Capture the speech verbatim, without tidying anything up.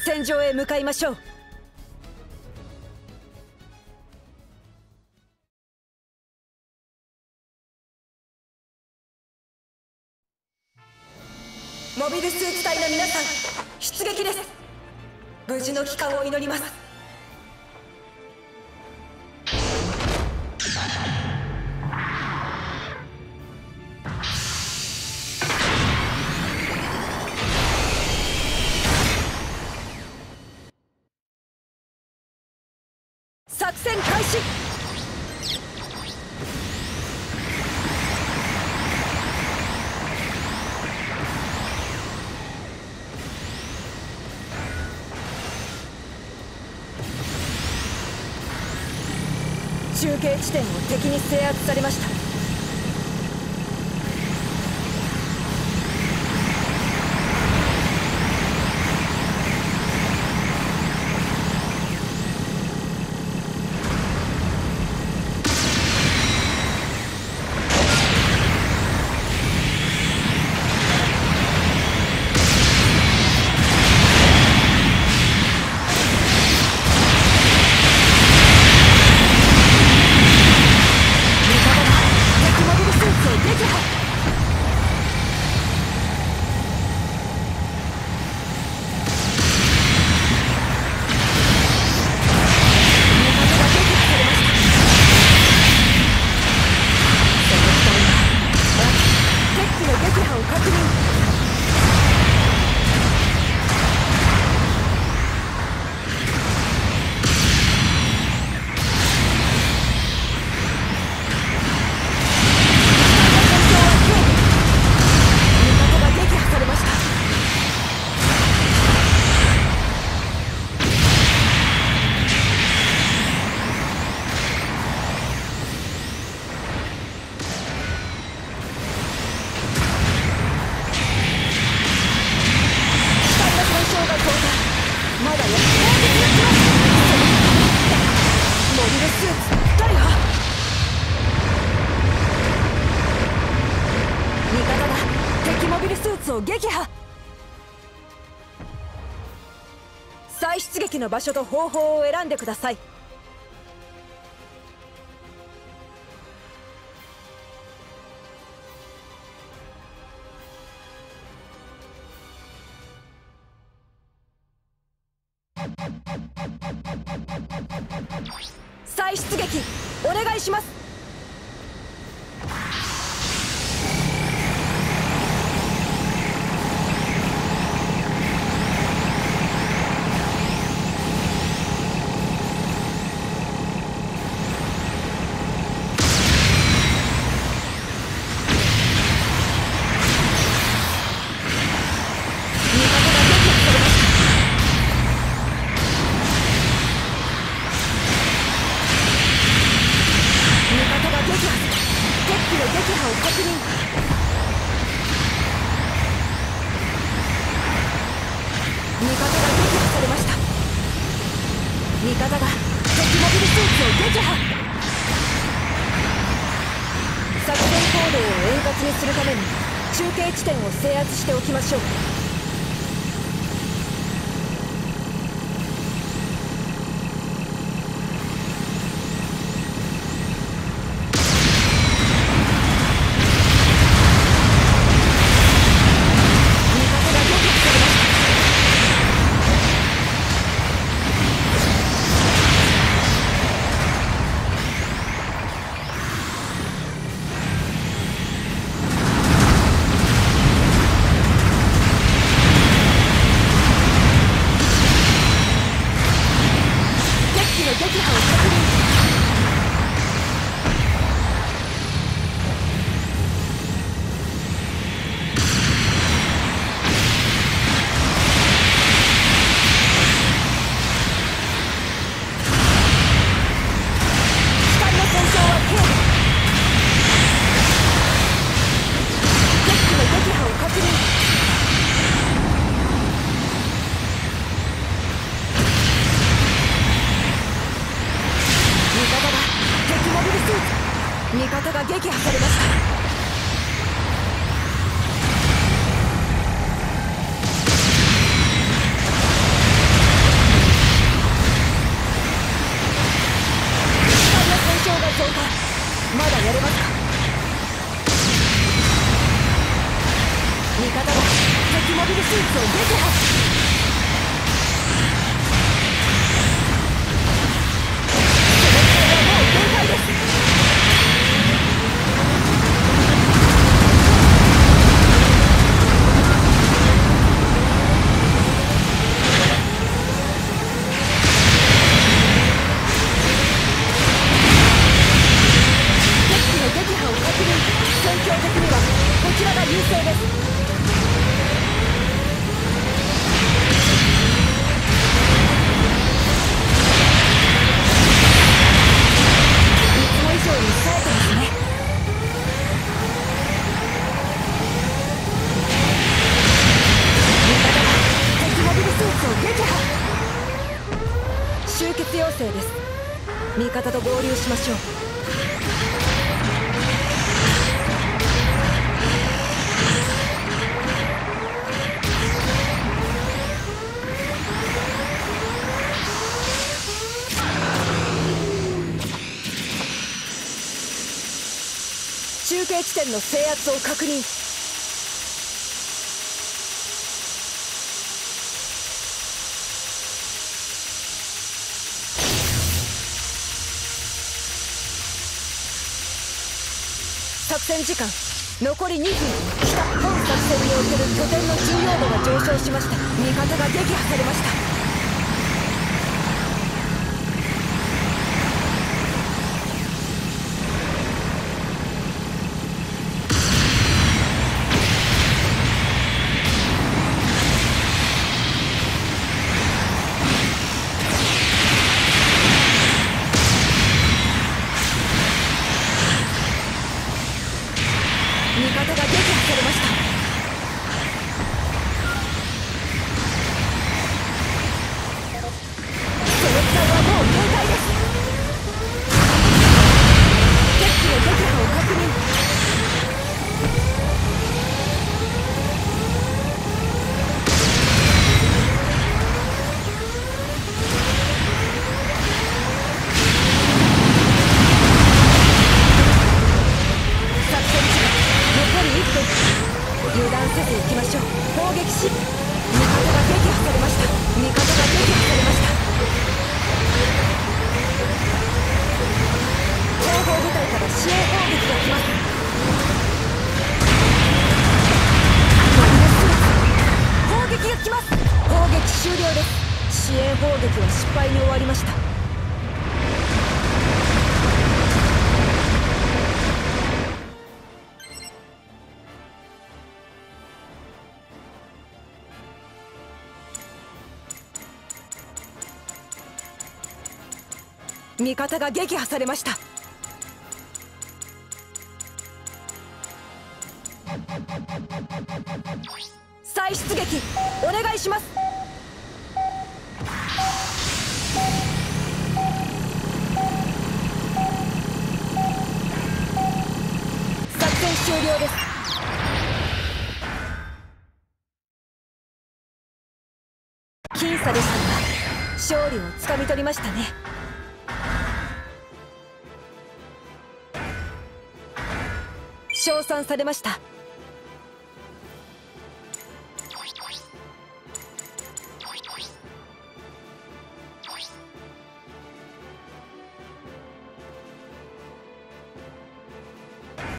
戦場へ向かいましょう。モビルスーツ隊の皆さん、出撃です。無事の帰還を祈ります。作戦開始。中継地点を敵に制圧されました。撃破。再出撃の場所と方法を選んでください。再出撃お願いします。味方が敵モビルスーツを撃破。作戦行動を円滑にするために中継地点を制圧しておきましょう。味方が撃破されました。 勢です。味方と合流しましょう。中継地点の制圧を確認。作戦時間残りにふん。北本作戦における拠点の重要度が上昇しました。味方が撃破されました。味方が撃破されました。その機体はもう限界です。敵機の撃破を確認。作戦時間残りいっぷん。油断せず行きましょう。砲撃し、味方が撃破されました。味方が撃破されました。後方部隊から支援砲撃が来ます。砲撃が来ます。砲撃終了です。支援砲撃は失敗に終わりました。味方が撃破されました。再出撃お願いします。作戦終了です。僅差でしたが勝利をつかみ取りましたね。称賛されました。